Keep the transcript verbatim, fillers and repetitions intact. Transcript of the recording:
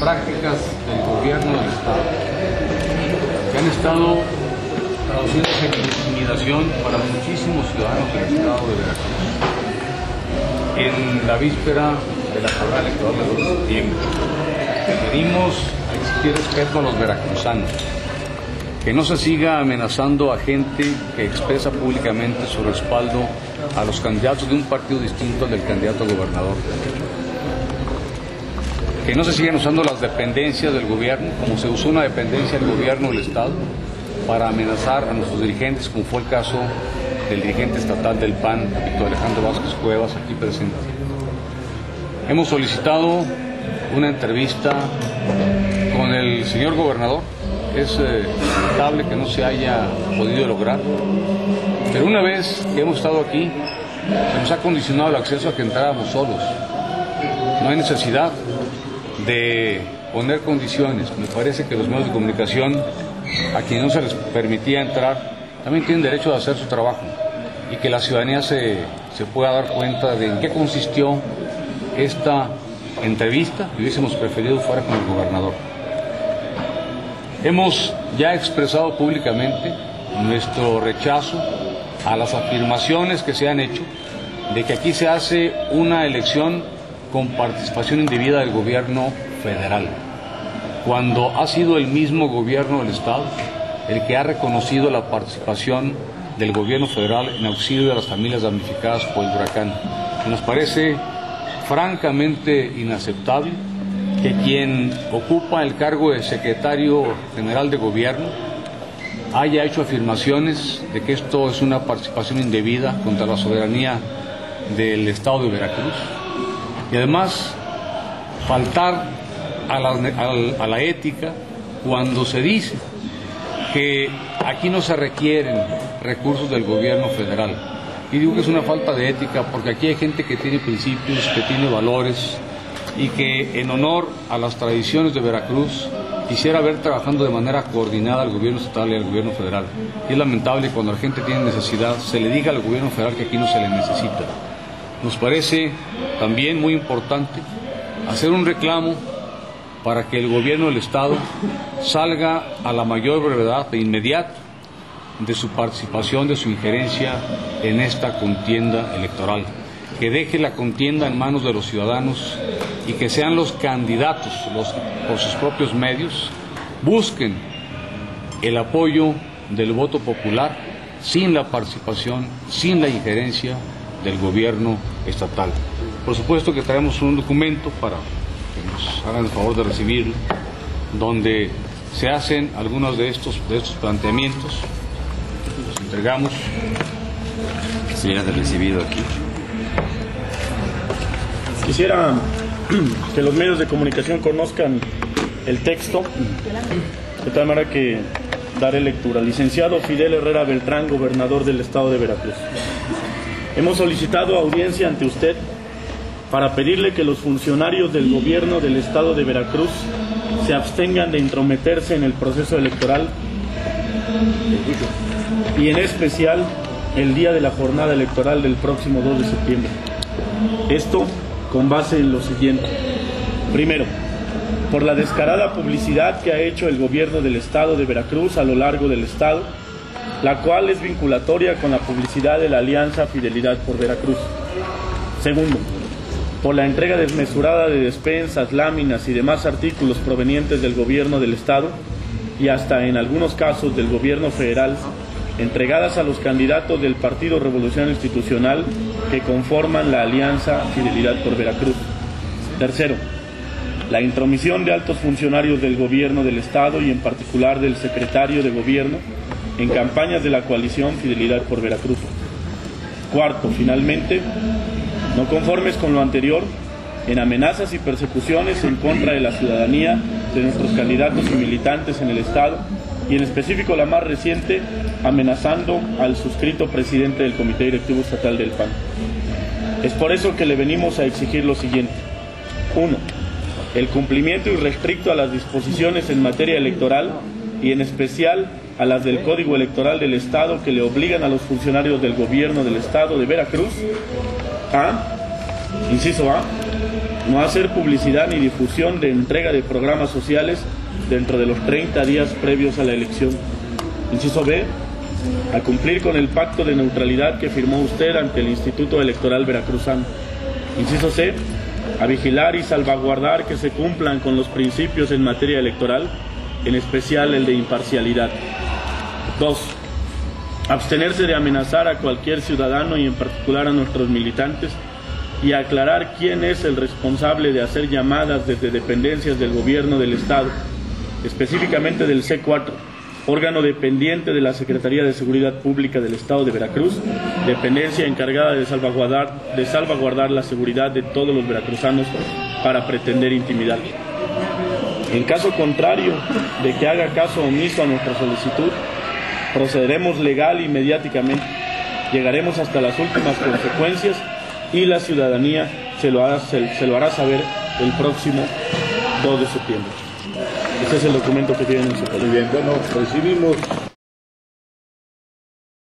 prácticas del gobierno del Estado que han estado traduciéndose en intimidación para muchísimos ciudadanos del Estado de Veracruz en la víspera de la jornada electoral del dos de septiembre. Venimos a exigir respeto a los veracruzanos, que no se siga amenazando a gente que expresa públicamente su respaldo a los candidatos de un partido distinto al del candidato a gobernador, que no se sigan usando las dependencias del gobierno, como se usó una dependencia del gobierno del Estado, para amenazar a nuestros dirigentes, como fue el caso del dirigente estatal del P A N, Víctor Alejandro Vázquez Cuevas, aquí presente. Hemos solicitado una entrevista con el señor gobernador. Es eh, lamentable que no se haya podido lograr, pero una vez que hemos estado aquí, se nos ha condicionado el acceso a que entráramos solos. No hay necesidad de poner condiciones. Me parece que los medios de comunicación, a quienes no se les permitía entrar, también tienen derecho a hacer su trabajo, y que la ciudadanía se, se pueda dar cuenta de en qué consistió esta entrevista, que hubiésemos preferido fuera con el gobernador. Hemos ya expresado públicamente nuestro rechazo a las afirmaciones que se han hecho de que aquí se hace una elección con participación indebida del gobierno federal, cuando ha sido el mismo gobierno del Estado el que ha reconocido la participación del gobierno federal en auxilio de las familias damnificadas por el huracán. Nos parece francamente inaceptable que quien ocupa el cargo de secretario general de gobierno haya hecho afirmaciones de que esto es una participación indebida contra la soberanía del Estado de Veracruz, y además faltar a la, a, a la ética cuando se dice que aquí no se requieren recursos del gobierno federal. Y digo que es una falta de ética porque aquí hay gente que tiene principios, que tiene valores, y que en honor a las tradiciones de Veracruz quisiera ver trabajando de manera coordinada al gobierno estatal y al gobierno federal. Y es lamentable cuando la gente tiene necesidad, se le diga al gobierno federal que aquí no se le necesita. Nos parece también muy importante hacer un reclamo para que el gobierno del Estado salga a la mayor brevedad de inmediato de su participación, de su injerencia en esta contienda electoral, que deje la contienda en manos de los ciudadanos y que sean los candidatos, los, por sus propios medios, busquen el apoyo del voto popular sin la participación, sin la injerencia del gobierno estatal. Por supuesto que traemos un documento para que nos hagan el favor de recibirlo, donde se hacen algunos de estos, de estos planteamientos. Los entregamos. Señora, de recibido aquí. Quisiera que los medios de comunicación conozcan el texto, de tal manera que daré lectura. Licenciado Fidel Herrera Beltrán, gobernador del Estado de Veracruz. Hemos solicitado audiencia ante usted para pedirle que los funcionarios del gobierno del Estado de Veracruz se abstengan de intrometerse en el proceso electoral y en especial el día de la jornada electoral del próximo dos de septiembre. Esto con base en lo siguiente. Primero, por la descarada publicidad que ha hecho el gobierno del Estado de Veracruz a lo largo del Estado, la cual es vinculatoria con la publicidad de la Alianza Fidelidad por Veracruz. Segundo, por la entrega desmesurada de despensas, láminas y demás artículos provenientes del gobierno del Estado y hasta en algunos casos del gobierno federal, entregadas a los candidatos del Partido Revolucionario Institucional que conforman la Alianza Fidelidad por Veracruz. Tercero, la intromisión de altos funcionarios del gobierno del Estado y en particular del secretario de Gobierno en campañas de la coalición Fidelidad por Veracruz. Cuarto, finalmente, no conformes con lo anterior, en amenazas y persecuciones en contra de la ciudadanía, de nuestros candidatos y militantes en el Estado, y en específico la más reciente, amenazando al suscrito presidente del Comité Directivo Estatal del P A N. Es por eso que le venimos a exigir lo siguiente. Uno, el cumplimiento irrestricto a las disposiciones en materia electoral y en especial a las del Código Electoral del Estado que le obligan a los funcionarios del gobierno del Estado de Veracruz a, inciso A, No hacer publicidad ni difusión de entrega de programas sociales dentro de los treinta días previos a la elección. Inciso B, a cumplir con el pacto de neutralidad que firmó usted ante el Instituto Electoral Veracruzano. Inciso C, a vigilar y salvaguardar que se cumplan con los principios en materia electoral, en especial el de imparcialidad. Dos, abstenerse de amenazar a cualquier ciudadano y en particular a nuestros militantes y aclarar quién es el responsable de hacer llamadas desde dependencias del gobierno del Estado, específicamente del C cuatro, órgano dependiente de la Secretaría de Seguridad Pública del Estado de Veracruz, dependencia encargada de salvaguardar, de salvaguardar la seguridad de todos los veracruzanos para pretender intimidar. En caso contrario de que haga caso omiso a nuestra solicitud, procederemos legal y mediáticamente, llegaremos hasta las últimas consecuencias y la ciudadanía se lo hará, se, se lo hará saber el próximo dos de septiembre. Este es el documento que tienen en su poder. Muy bien, bueno, recibimos